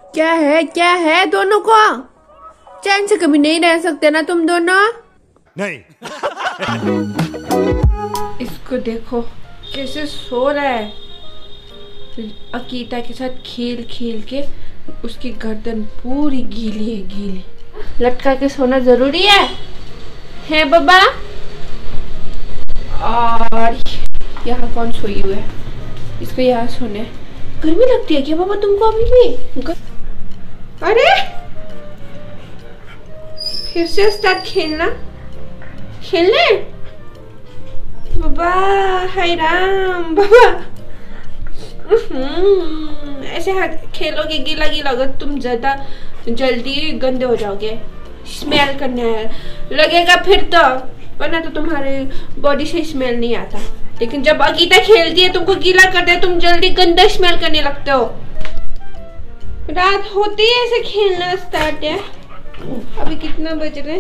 क्या है दोनों को? चैन से कभी नहीं रह सकते ना तुम दोनों? नहीं। इसको देखो कैसे सो रहा है। अकीता के साथ खेल खेल के उसकी गर्दन पूरी गीली है, गीली। लटका के सोना जरूरी है बाबा? और यहाँ कौन सोई हुआ है? इसको यहाँ सोने। गर्मी लगती है क्या बाबा तुमको अभी भी? अरे फिर से स्टार्ट खेलने बाबा। हाय राम बाबा। ऐसे हाथ खेलोगे गीला गीला होगा, तुम ज्यादा जल्दी गंदे हो जाओगे। स्मेल करने लगेगा फिर तो, वरना तो तुम्हारे बॉडी से स्मेल नहीं आता। लेकिन जब अकीता खेलती है तुमको गीला करते है, तुम जल्दी गंदा स्मेल करने लगते हो। रात होती है ऐसे खेलना स्टार्ट है। अभी कितना बज रहे?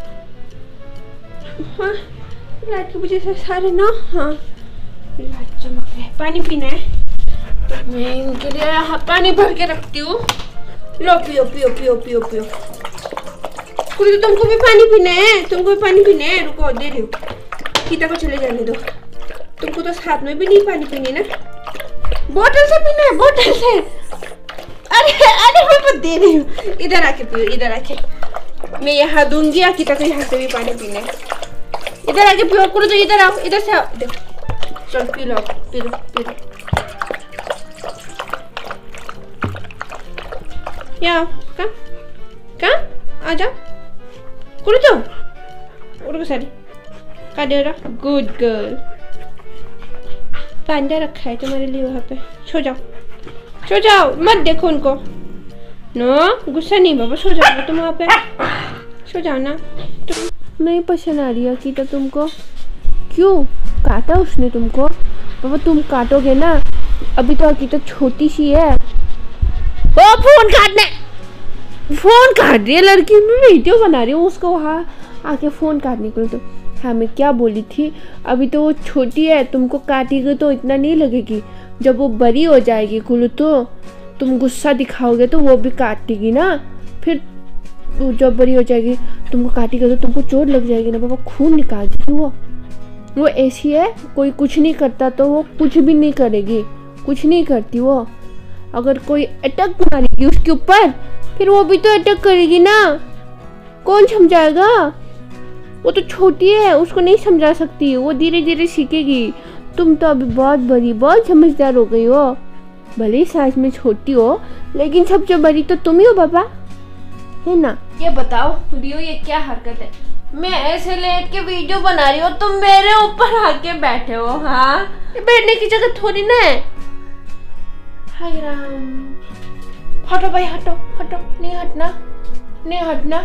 हाँ लाइट की वजह से सारे ना, हाँ लाइट चमक रहे। पानी पीना है तो मैं इनके लिए यहाँ पानी भर के रखती हूँ। लो पियो पियो पियो पियो पियो। तो तुमको भी पानी पीना है? तुमको भी पानी पीना है? रुको दे रही हूँ। गीता को चले जाने दो। तुमको तो साथ में भी नहीं पानी पीनी ना, बोतल से पीना है, बोतल से। अरे मैं दे रही हूँ। इधर आके पियो, इधर आके। मैं यहाँ दूंगी, गीता को यहाँ से भी पानी पीना है। इधर आके पियो। करो तो इधर आओ, इधर से आओ। देखो चल पी लो पी लो पी लो। यहाँ कहाँ आ जाओ। करो तो उनको सारी का दे रहा। Good girl. पांडा रखा है तुम्हारे लिए वहाँ पे। सो जाओ मत देखो उनको। नो गुस्सा नहीं बाबा, सो जाओ तुम वहाँ पे। सो जाओ ना। तुम नहीं पसंद आ रही है अकीता तुमको? क्यों काटा उसने तुमको? बाबा तुम काटोगे ना, अभी तो अकीता छोटी सी है। ओ फोन काट रही है लड़की। मैं वीडियो बना रही हूँ, उसको वहाँ आके फोन काटने को। तो हाँ मैं क्या बोली थी, अभी तो वो छोटी है, तुमको काटेगी तो इतना नहीं लगेगी। जब वो बड़ी हो जाएगी कुल्लू तो तुम गुस्सा दिखाओगे तो वो भी काटेगी ना। फिर वो जब बड़ी हो जाएगी तुमको काटेगी तो तुमको चोट लग जाएगी ना बाबा, खून निकालती वो ऐसी है। कोई कुछ नहीं करता तो वो कुछ भी नहीं करेगी, कुछ नहीं करती वो। अगर कोई अटैक मारेगी उसके ऊपर फिर वो भी तो अटैक करेगी ना। कौन समझाएगा? वो तो छोटी है, उसको नहीं समझा सकती, वो धीरे धीरे सीखेगी। तुम तो अभी बहुत बड़ी, बहुत समझदार हो गई हो। भले ही साइज में छोटी हो लेकिन सबसे बड़ी तो तुम ही हो बाबा, है ना? ये बताओ रियो ये क्या हरकत है? मैं ऐसे लेट के वीडियो बना रही हूँ, तुम मेरे ऊपर आके बैठे हो। हाँ बैठने की जगह थोड़ी ना है। हाय राम। हटो भाई हटो हटो। नहीं हटना।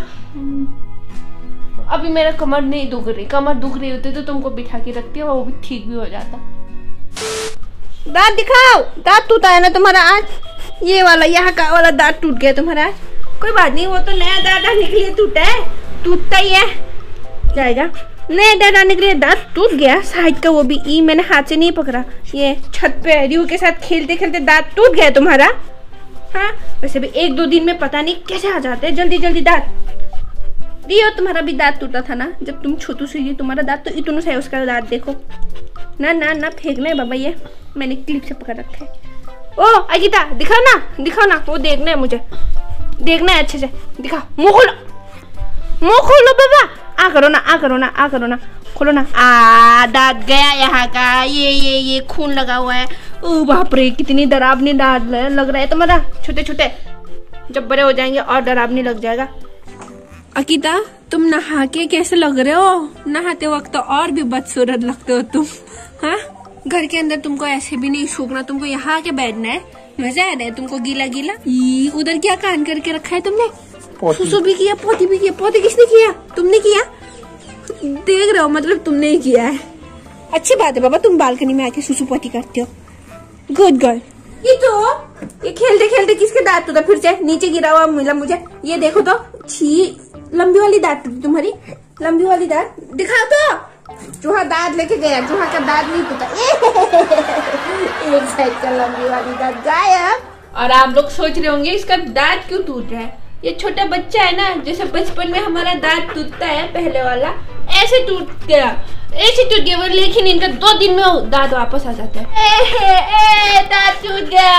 अभी मेरा कमर नहीं दुख रही। कमर दुख रही होती तो तुमको बिठा के रखती और वो भी ठीक भी हो जाता। दांत दिखाओ। दांत टूटा है ना तुम्हारा आज? ये वाला यहाँ का वाला दांत टूट गया तुम्हारा आज। कोई बात नहीं, वो तो नया दांत आने के लिए टूटा है, टूटता ही है जाएगा। नया दांत आने के लिए दांत टूट गया साइड का, वो भी मैंने हाथ से नहीं पकड़ा। ये छत पे रियो के साथ खेलते खेलते दांत टूट गया तुम्हारा। हाँ वैसे भी 1-2 दिन में पता नहीं कैसे आ जाते हैं जल्दी जल्दी दांत। रियो तुम्हारा भी दांत टूटा था ना जब तुम छोटू सी थी, तुम्हारा दांत तो इतना सा है, उसका दांत देखो ना फेंकना है बाबा। ये मैंने क्लिप से पकड़ रखा है। ओ अकीता दिखाओ ना, वो देखना है मुझे, देखना है अच्छे से। दिखाओ, मुंह खोलो बाबा। आ करो ना खोलो ना। दांत गया यहाँ का। ये खून लगा हुआ है। ओ बाप रे कितनी डरावनी दांत लग रहा है तुम्हारा। छोटे जब बड़े हो जाएंगे और डरावनी लग जाएगा। अकीता तुम नहा के कैसे लग रहे हो? नहाते वक्त तो और भी बदसूरत लगते हो तुम। हाँ घर के अंदर तुमको ऐसे भी नहीं सूखना, तुमको यहाँ आके बैठना है। मजा आ रहा है तुमको गीला। उधर क्या कान करके रखा है तुमने? सुसु भी किया, पोती भी किया। पोती किसने किया? तुमने किया? देख रहे हो मतलब तुमने ही किया है। अच्छी बात है बाबा, तुम बालकनी में आके सुसु पोती करते हो। Good girl. ये खेलते खेलते किसके दांत टूटा? फिर से नीचे गिरा हुआ मिला मुझे। ये देखो तो, छी लंबी वाली दांत टूटी तुम्हारी। लंबी वाली दांत दिखाओ तो। चूहा दांत लेके गया, चूहा का दांत नहीं टूटा। एक साइड का लंबी वाली दांत गायब। और आप लोग सोच रहे होंगे इसका दांत क्यों टूट रहा है। ये छोटा बच्चा है ना, जैसे बचपन में हमारा दांत टूटता है पहले वाला, ऐसे टूट गया वो, लेकिन इनका 2 दिन में दांत वापस आ जाता है। दांत टूट गया।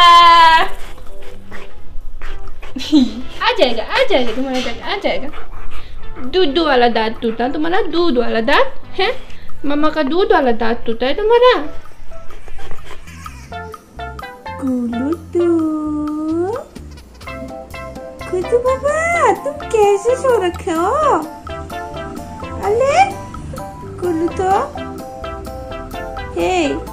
आ जाएगा तुम्हारा दांत आ जाएगा। दूध वाला दांत टूटा तुम्हारा, दूध वाला दांत है, मम्मा का दूध वाला दांत टूटा है तुम्हारा। कुछ बाबा तुम कैसे सो रखे हो? अले कुल्लू तो हे